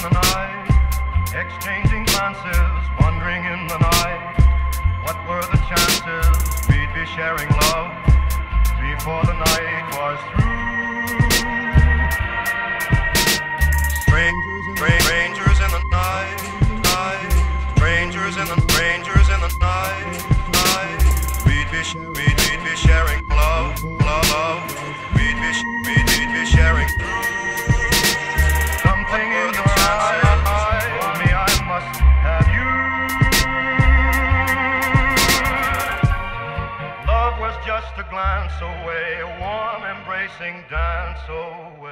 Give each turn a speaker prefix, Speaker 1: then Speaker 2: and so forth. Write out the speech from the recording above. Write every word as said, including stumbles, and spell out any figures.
Speaker 1: the night, exchanging glances, wondering in the night, what were the chances we'd be sharing love before the night was through. Strangers in, strangers in the night, night, strangers in the strangers in the night, night. We'd be we'd, we'd be sharing love, love, love. We'd be we'd, we'd be sharing through. Something in your eyes told me I must have you. Love was just a glance away, a warm embracing dance away.